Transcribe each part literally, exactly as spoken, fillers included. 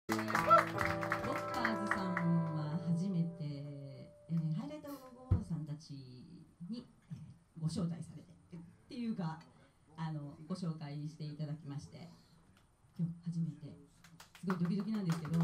ロッカーズさんは初めて、えー、ハイライトごさんたちに、えー、ご招待されてっていうかあのご紹介していただきまして、今日初めてすごいドキドキなんですけど。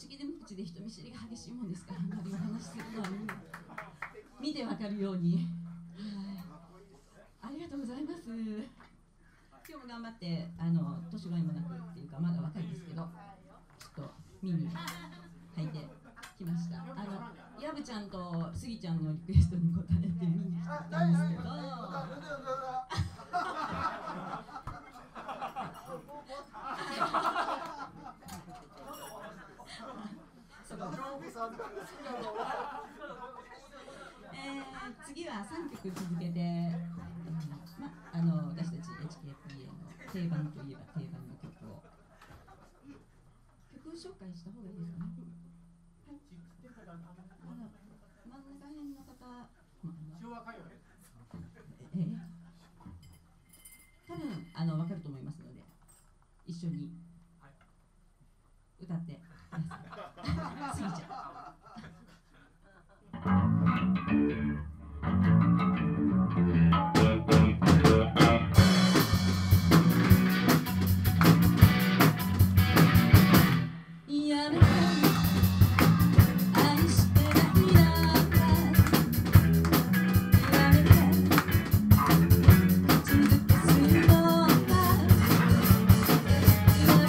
口で口で人見知りが激しいもんですから、あんまりお話しするのは見てわかるように、はい、ありがとうございます。今日も頑張って、あの年がいもなくっていうか、まだ若いですけど、ちょっと見に入ってきました。あのやぶちゃんとスギちゃんのリクエストに応えて見に来たんですけど。えー、次はさんきょく続けて、えーま、あの私たち エイチケーピーエー の定番といえば定番の曲を曲紹介した方がいいですかね。はい、あの真ん中辺の方、昭和歌謡、えー、多分あの分かると思いますので一緒に歌ってください。スギちゃん。 「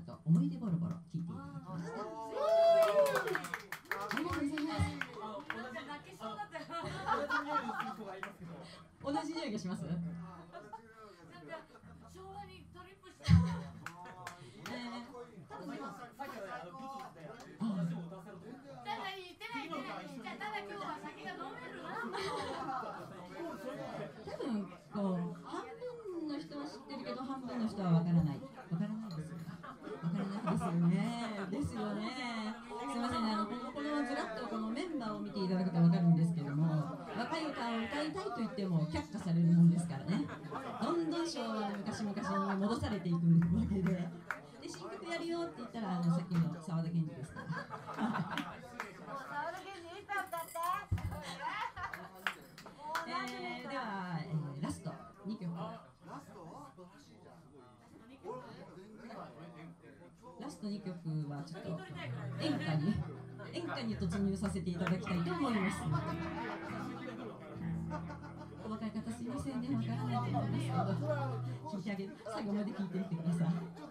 と思い出ボロボロ聴いていただきました。ありがとうございます。同じ匂いがします。多分こう半分の人は知ってるけど半分の人はわからない。わからないですよ。わからないですよね。ですよね。すみませんね。あのこのこのずらっとこのメンバーを見ていただくとわかるんですけども、若い歌を歌いたいと言っても却下されるもんですからね。どんどん昭和の昔々に戻されていくわけで。で新曲やるよって言ったらあのさっきの沢田研二ですから。えー、では、えー、ラストにきょく。ラストにきょくはちょっと演歌に演歌に突入させていただきたいと思います。お若い方すいませんね、わからないと思いますけど、聞いてあげる。最後まで聞いてみてください。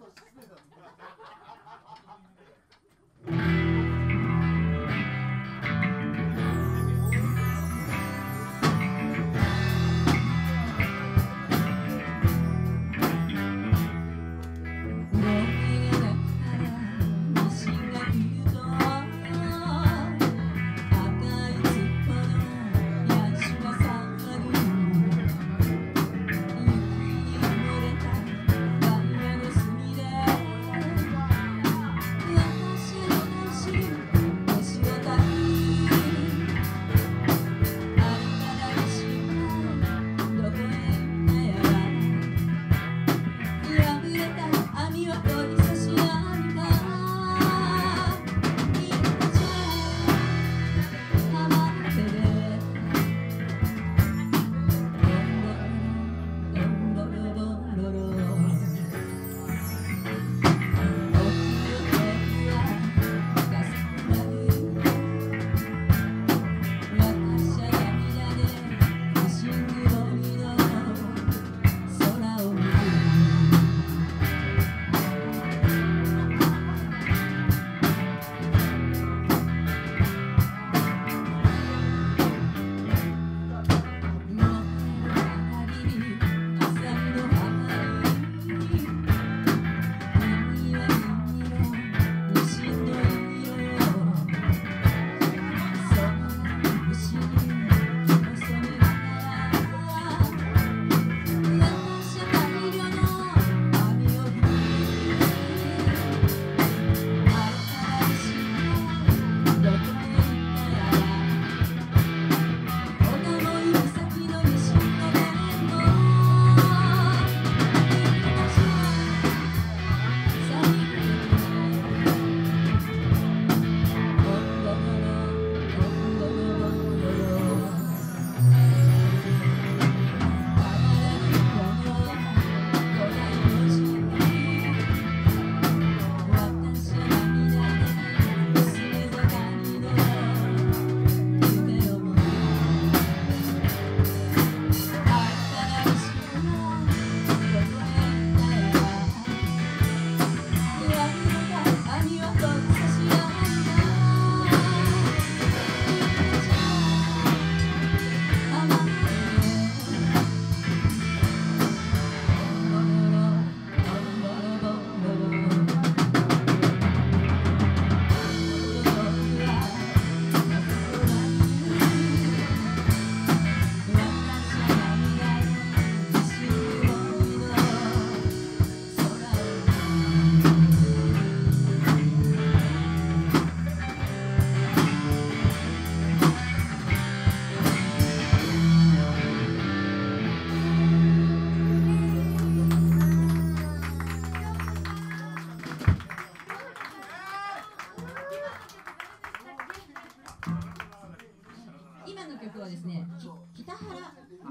今の曲はですね、北原美玲。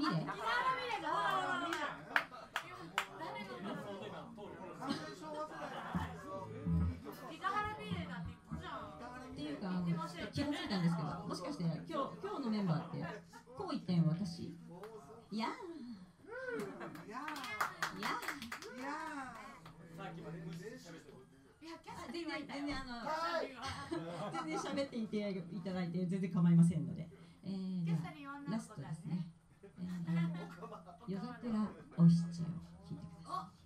っていうか、あの気がついたんですけど、もしかして今日今日のメンバーってこう一点私。いやー。いやー。いやー。 全然あの全然喋っていていただいて全然構いませんので、えー、じゃあラストですね。えー、夜桜お七を聞いてください。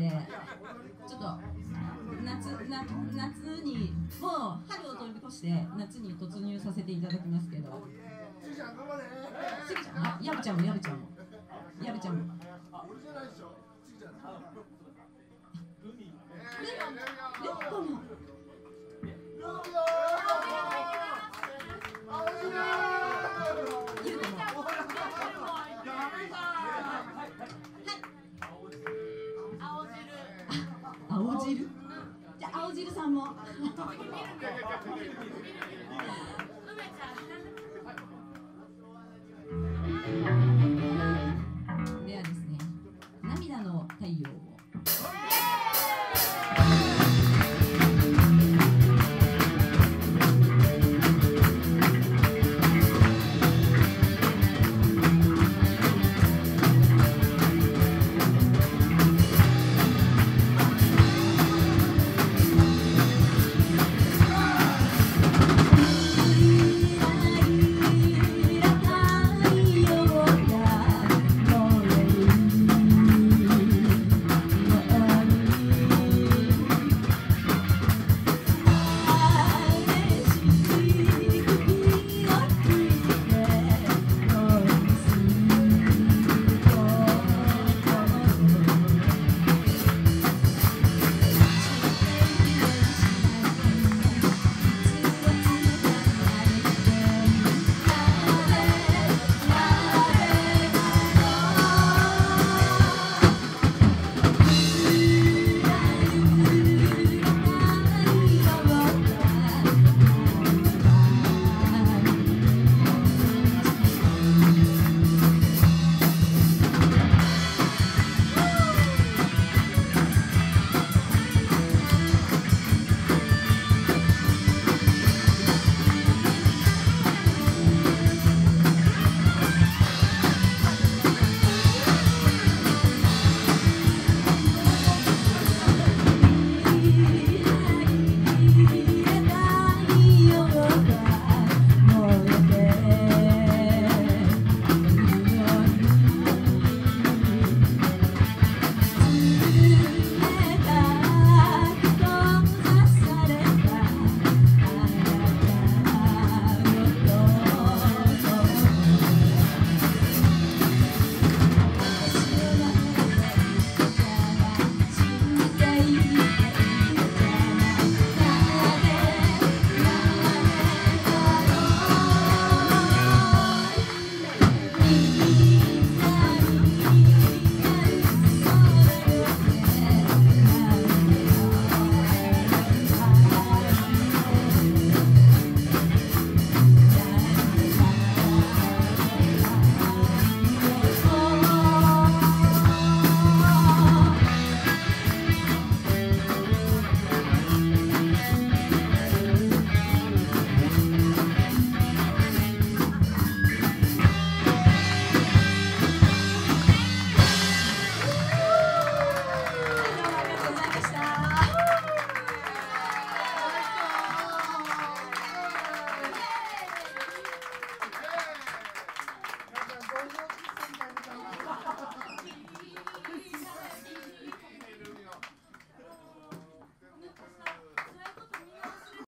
で、ちょっと夏な夏にもう春を通り越して夏に突入させていただきますけど、しぎちゃん、あ、やぶちゃんもやぶちゃんもやぶちゃんも。ルッコも。ゆうこも。青汁。じゃあ青汁さんも。ではですね、涙の太陽を。